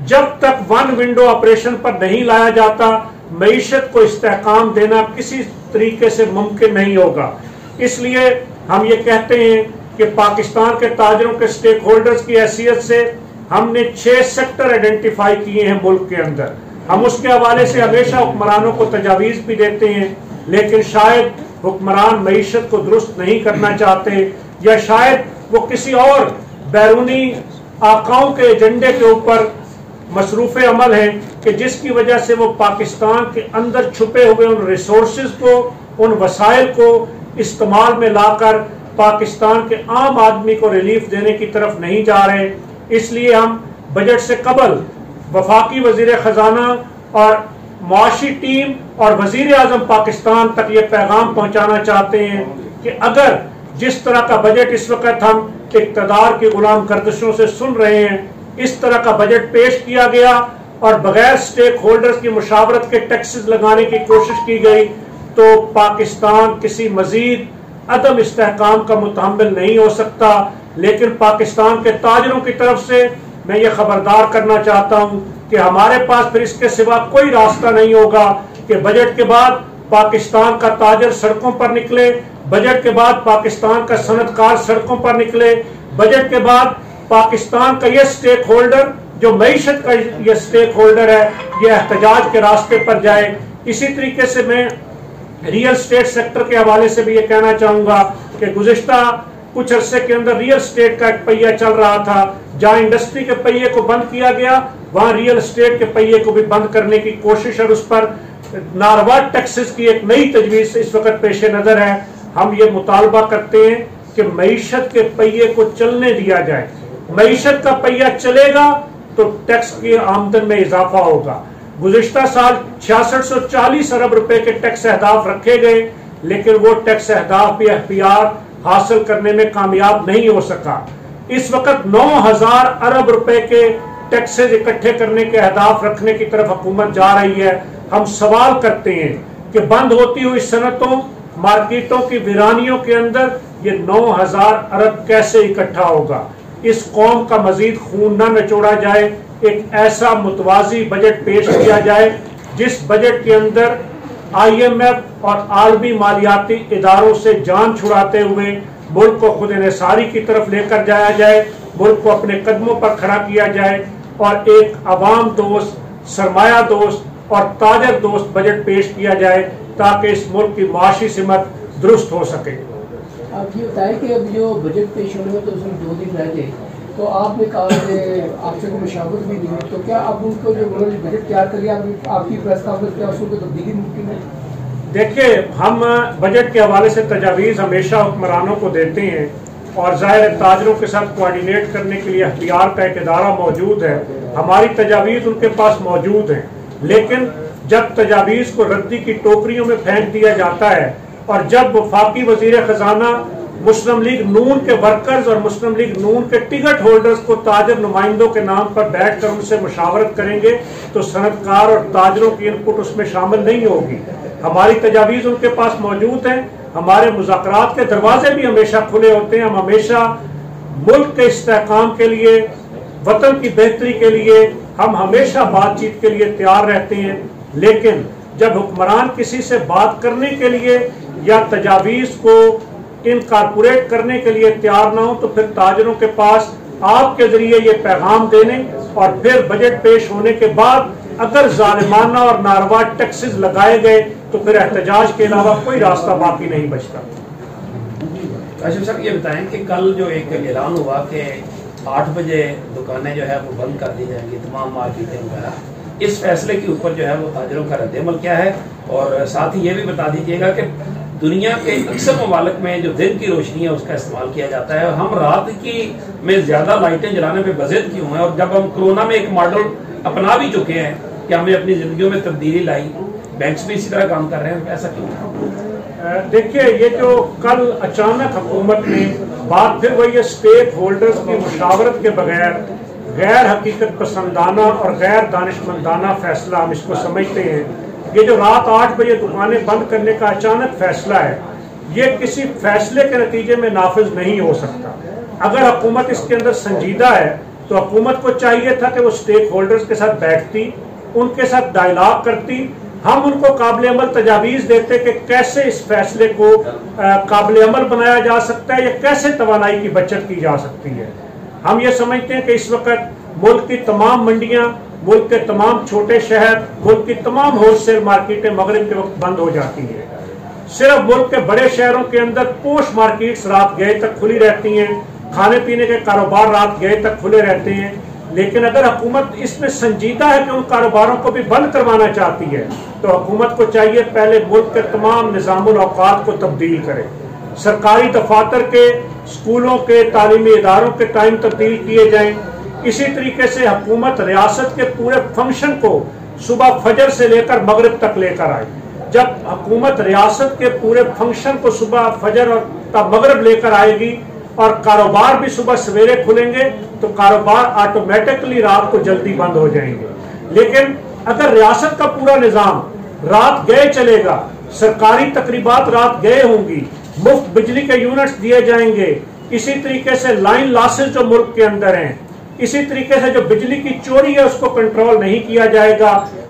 जब तक one window operation पर नहीं लाया जाता, मईशत को इस्तेहकाम देना किसी तरीके से मुमकिन नहीं होगा। इसलिए हम ये कहते हैं कि पाकिस्तान के ताजरों के स्टेक होल्डर्स की हैसियत से हमने 6 सेक्टर आइडेंटिफाई किए हैं मुल्क के अंदर। हम उसके हवाले से हमेशा हुक्मरानों को तजावीज़ भी देते हैं, लेकिन शायद हुक्मरान मईशत को दुरुस्त नहीं करना चाहते, या शायद वो किसी और बैरूनी आकाओं के एजेंडे के ऊपर मसरूफ़ अमल है कि जिसकी वजह से वो पाकिस्तान के अंदर छुपे हुए उन रिसोर्सेज को, उन वसाइल को इस्तेमाल में लाकर पाकिस्तान के आम आदमी को रिलीफ देने की तरफ नहीं जा रहे। इसलिए हम बजट से कबल वफाकी वजीर खजाना और मुआशी टीम और वजीर आजम पाकिस्तान तक ये पैगाम पहुंचाना चाहते हैं कि अगर जिस तरह का बजट इस वक्त हम इक़्तिदार की गुलाम गर्दिशों से सुन रहे हैं, इस तरह का बजट पेश किया गया और बगैर स्टेक होल्डर्स की मुशावरत के टैक्सेस लगाने की कोशिश की गई, तो पाकिस्तान किसी मजीद अदम इस्तेहकाम का मुतहम्मिल नहीं हो सकता। लेकिन पाकिस्तान के ताजरों की तरफ से मैं ये खबरदार करना चाहता हूँ कि हमारे पास फिर इसके सिवा कोई रास्ता नहीं होगा कि बजट के बाद पाकिस्तान का ताजर सड़कों पर निकले, बजट के बाद पाकिस्तान का सनतकार सड़कों पर निकले, बजट के बाद पाकिस्तान का ये स्टेक होल्डर जो मईशत का ये स्टेक होल्डर है, ये एहतजाज के रास्ते पर जाए। इसी तरीके से मैं रियल स्टेट सेक्टर के हवाले से भी ये कहना चाहूँगा कि गुज़िश्ता कुछ अरसे के अंदर रियल स्टेट का एक पहिया चल रहा था। जहाँ इंडस्ट्री के पहिए को बंद किया गया, वहाँ रियल स्टेट के पहिए को भी बंद करने की कोशिश और उस पर नारवा टैक्सेस की एक नई तजवीज़ इस वक्त पेश नज़र है। हम ये मुतालबा करते हैं कि मईशत के पहिए को चलने दिया जाए। मईशत का पहिया चलेगा तो टैक्स की आमदन में इजाफा होगा। गुज़िश्ता साल 6640 अरब रुपए के टैक्स अहदाफ रखे गए, लेकिन वो टैक्स अहदाफ भी एफपीआर हासिल करने में कामयाब नहीं हो सका। इस वक्त 9000 अरब रुपए के टैक्सेस इकट्ठे करने के अहदाफ रखने की तरफ हुकूमत जा रही है। हम सवाल करते हैं कि बंद होती हुई सनतों, मार्केटों की वीरानियों के अंदर ये 9000 अरब कैसे इकट्ठा होगा। इस कौम का मजीद खून न निचोड़ा जाए, एक ऐसा मुतवाजी बजट पेश किया जाए जिस बजट के अंदर IMF और आलमी मालियाती इदारों से जान छुड़ाते हुए मुल्क को खुद इन्हिसारी की तरफ लेकर जाया जाए, मुल्क को अपने कदमों पर खड़ा किया जाए और एक अवाम दोस्त, सरमाया दोस्त और ताजर दोस्त बजट पेश किया जाए ताकि इस मुल्क की माशी सिमत दुरुस्त हो सके। आप ये बताएं कि अब जो बजट पेश होने में तो उसमें 2 दिन रह गए, तो आपने कहा कि आपसे कोई मशावरत भी नहीं है, तो क्या अब उनको जो उन्होंने बजट तैयार कर लिया, आपकी प्रेस कॉन्फ्रेंस क्या उसको तब्दीली मुमकिन है? देखिए, हम बजट के हवाले से तजावीज़ हमेशा हुक्मरानों को देते हैं और ज़ाहिर ताजरों के साथ कोऑर्डिनेट करने के लिए एखतियार का एक इदारा मौजूद है। हमारी तजावीज़ उनके पास मौजूद हैं, लेकिन जब तजावीज़ को रद्दी की टोकरियों में फेंक दिया जाता है और जब वफाकी वजीर खजाना मुस्लिम लीग नून के वर्कर्स और मुस्लिम लीग नून के टिकट होल्डर्स को ताजर नुमाइंदों के नाम पर बैठकर उनसे मुशावरत करेंगे, तो सनतकार और ताजरों की इनपुट उसमें शामिल नहीं होगी। हमारी तजावीज़ उनके पास मौजूद हैं, हमारे मुज़ाकरात के दरवाजे भी हमेशा खुले होते हैं। हम हमेशा मुल्क के इस्तेहकाम के लिए, वतन की बेहतरी के लिए हम हमेशा बातचीत के लिए तैयार रहते हैं। लेकिन जब हुक्मरान किसी से बात करने के लिए या तजावीज़ को इनकॉर्पोरेट करने के लिए तैयार ना हो, तो फिर ताजरों के पास आपके जरिए ये पैगाम देने और फिर बजट पेश होने के बाद अगर जालिमाना और नारवा टैक्सेस लगाए गए तो फिर एहतजाज के अलावा कोई रास्ता बाकी नहीं बचता। काशिम साहब, ये बताएं कि कल जो एक ऐलान हुआ कि 8 बजे दुकानें जो है वो बंद कर दी जाएंगी, तमाम मार्केटें वगैरह, इस फैसले के ऊपर जो है वो ताजरों का रद्द-ए-अमल क्या है? और साथ ही ये भी बता दीजिएगा कि दुनिया के अक्सर ममालिक में जो दिन की रोशनी है उसका इस्तेमाल किया जाता है, हम रात की में ज्यादा लाइटें जलाने पे बज़िद क्यों हैं? और जब हम कोरोना में एक मॉडल अपना भी चुके हैं कि हमने अपनी जिंदगियों में तब्दीली लाई, बैंक्स भी इसी तरह काम कर रहे हैं, ऐसा क्यों है? देखिए, ये जो कल अचानक हुकूमत ने बात फिर वही स्टेक होल्डर्स की मुशावरत के बगैर गैर हकीकत पसंदाना और गैर दानिशमंदाना फैसला हम इसको समझते हैं। ये जो रात 8 बजे दुकानें बंद करने का अचानक फैसला है, ये किसी फैसले के नतीजे में नाफिज नहीं हो सकता। अगर हुकूमत इसके अंदर संजीदा है तो हुकूमत को चाहिए था कि वो स्टेक होल्डर्स के साथ बैठती, उनके साथ डायलॉग करती, हम उनको काबिल अमल तजावीज़ देते कि कैसे इस फैसले को काबिल अमल बनाया जा सकता है या कैसे तवानाई की बचत की जा सकती है। हम ये समझते हैं कि इस वक्त मुल्क की तमाम मंडियां, मुल्क के तमाम छोटे शहर, मुल्क की तमाम होलसेल मार्केटें मगरिब के वक्त बंद हो जाती हैं। सिर्फ मुल्क के बड़े शहरों के अंदर पोस्ट मार्केट्स रात गए तक खुली रहती हैं, खाने पीने के कारोबार रात गए तक खुले रहते हैं। लेकिन अगर हुकूमत इसमें संजीदा है कि उन कारोबारों को भी बंद करवाना चाहती है तो हुकूमत को चाहिए पहले मुल्क के तमाम निज़ामुल औकात को तब्दील करे, सरकारी दफातर के, स्कूलों के, तालीमी इदारों के टाइम तब्दील किए जाएं। इसी तरीके से हुकूमत रियासत के पूरे फंक्शन को सुबह फजर से लेकर मगरिब तक लेकर आए। जब हुकूमत रियासत के पूरे फंक्शन को सुबह फजर और मगरिब लेकर आएगी और कारोबार भी सुबह सवेरे खुलेंगे तो कारोबार ऑटोमेटिकली रात को जल्दी बंद हो जाएंगे। लेकिन अगर रियासत का पूरा निजाम रात गए चलेगा, सरकारी तकरीबात रात गए होंगी, मुफ्त बिजली के यूनिट्स दिए जाएंगे, इसी तरीके से लाइन लॉसेस जो मुल्क के अंदर हैं, इसी तरीके से जो बिजली की चोरी है उसको कंट्रोल नहीं किया जाएगा,